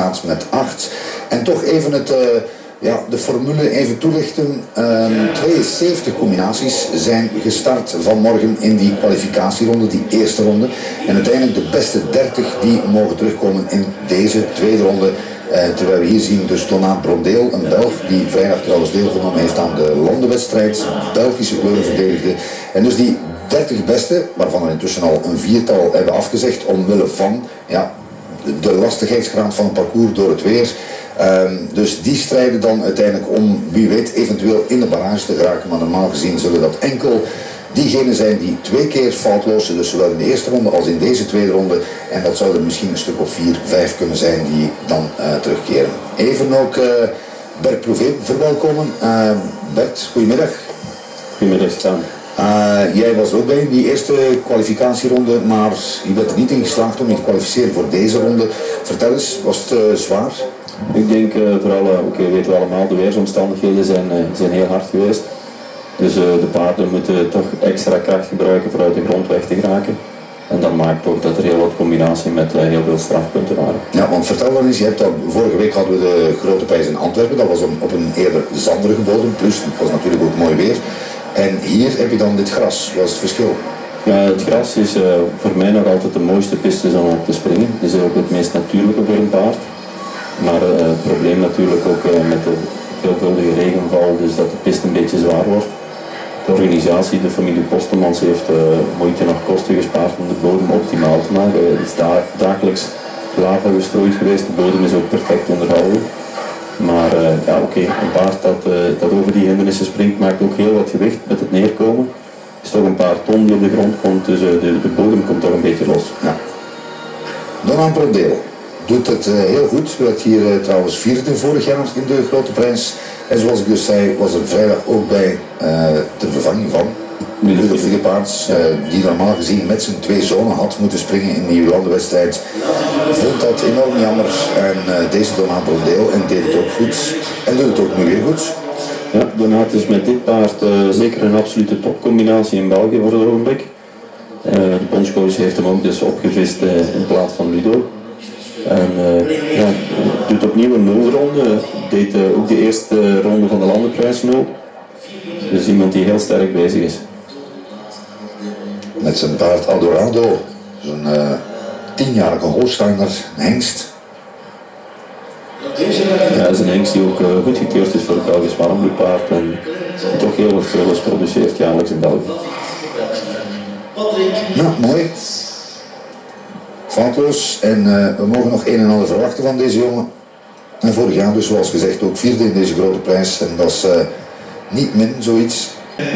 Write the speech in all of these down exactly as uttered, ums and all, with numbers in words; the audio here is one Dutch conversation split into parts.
staat met acht. En toch even het, uh, ja, de formule even toelichten. Uh, tweeënzeventig combinaties zijn gestart vanmorgen in die kwalificatieronde, die eerste ronde. En uiteindelijk de beste dertig die mogen terugkomen in deze tweede ronde. Uh, terwijl we hier zien dus Donat Brondeel, een Belg die vrijdag trouwens deelgenomen heeft aan de landenwedstrijd, Belgische kleuren verdedigde. En dus die dertig beste, waarvan er intussen al een viertal hebben afgezegd omwille van ja, de lastigheidsgraad van het parcours door het weer. Um, dus die strijden dan uiteindelijk om, wie weet, eventueel in de barrage te geraken. Maar normaal gezien zullen dat enkel diegenen zijn die twee keer foutlozen, dus zowel in de eerste ronde als in deze tweede ronde. En dat zouden misschien een stuk of vier, vijf kunnen zijn die dan uh, terugkeren. Even ook uh, Bert Prouvé verwelkomen. Uh, Bert, goedemiddag. Goedemiddag, Stan. Uh, jij was ook bij die eerste kwalificatieronde, maar je bent er niet in geslaagd om je te kwalificeren voor deze ronde. Vertel eens, was het uh, zwaar? Ik denk uh, vooral, uh, oké, weten we allemaal, de weersomstandigheden zijn, uh, zijn heel hard geweest. Dus uh, de paarden moeten toch extra kracht gebruiken voor uit de grond weg te geraken. En dat maakt ook dat er heel wat combinatie met uh, heel veel strafpunten waren. Ja, want vertel dan eens, je hebt al, vorige week hadden we de grote prijs in Antwerpen, dat was op, op een eerder zanderige bodem, plus het was natuurlijk ook mooi weer. En hier heb je dan dit gras, wat is het verschil? Ja, het gras is uh, voor mij nog altijd de mooiste piste om op te springen. Het is ook het meest natuurlijke voor een paard. Maar uh, het probleem natuurlijk ook uh, met de veelvuldige regenval, dus dat de piste een beetje zwaar wordt. De organisatie, de familie Postelmans, heeft uh, moeite nog kosten gespaard om de bodem optimaal te maken. Het is da dagelijks lava gestrooid geweest, de bodem is ook perfect onderhouden. Maar uh, ja, oké, okay, een paard dat, uh, dat over die hindernissen springt maakt ook heel wat gewicht met het neerkomen. Het is toch een paar ton die op de grond komt, dus uh, de, de bodem komt toch een beetje los. Ja. Donat Brondeel doet het uh, heel goed, werd hier uh, trouwens vierde vorig jaar in de grote prijs. En zoals ik dus zei, was er vrijdag ook bij uh, ter vervanging van Ludo Philippaerts, uh, die normaal gezien met zijn twee zonen had moeten springen in die landenwedstrijd. Vond dat enorm jammer en uh, deze Donat Brondeel en deed het ook goed en doet het ook nu weer goed. Ja, Donat is met dit paard uh, zeker een absolute topcombinatie in België voor het ogenblik. Uh, de bondscoach heeft hem ook dus opgevist uh, in plaats van Ludo. En uh, ja, doet opnieuw een nulronde, deed uh, ook de eerste ronde van de landenprijs nul. Dus iemand die heel sterk bezig is. Met zijn paard Adorado, zo'n uh, tienjarige Holsteiner, een hengst. Ja, dat is een hengst die ook uh, goed gekeurd is voor het Belgisch warmbloedpaard en die toch heel wat veulens produceert jaarlijks in België. Nou, mooi. Foutloos en uh, we mogen nog een en ander verwachten van deze jongen. En vorig jaar dus zoals gezegd ook vierde in deze grote prijs en dat is uh, niet min zoiets.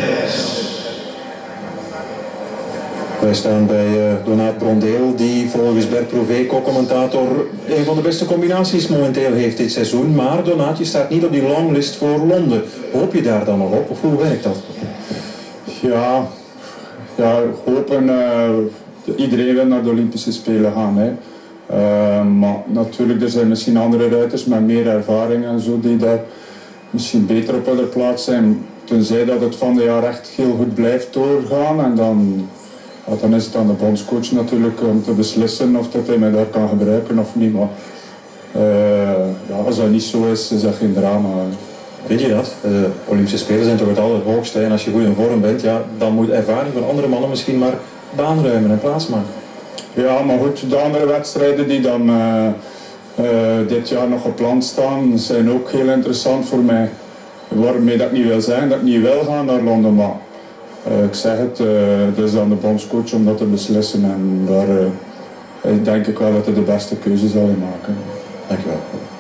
Wij staan bij uh, Donat Brondeel, die volgens Bert Prouvé, co-commentator, een van de beste combinaties momenteel heeft dit seizoen. Maar Donat, je staat niet op die longlist voor Londen. Hoop je daar dan nog op, of hoe werkt dat? Ja, ja hopen. Uh, iedereen wil naar de Olympische Spelen gaan. Hè. Uh, maar natuurlijk, er zijn misschien andere ruiters met meer ervaring en zo die daar misschien beter op willen plaats zijn. Tenzij dat het van de jaar echt heel goed blijft doorgaan en dan... Ja, dan is het aan de bondscoach natuurlijk om te beslissen of dat hij mij daar kan gebruiken of niet. Maar uh, ja, als dat niet zo is, is dat geen drama. Weet je dat? De Olympische Spelen zijn toch het allerhoogste en als je goed in vorm bent, ja, dan moet ervaring van andere mannen misschien maar baan ruimen en plaats maken. Ja, maar goed, de andere wedstrijden die dan uh, uh, dit jaar nog gepland staan, zijn ook heel interessant voor mij. Waarmee dat ik niet wil zeggen dat ik niet wil gaan naar Londen, maar Uh, ik zeg het, uh, het is aan de bondscoach om dat te beslissen en daar uh, denk ik wel dat hij de beste keuze zal maken. Dankjewel.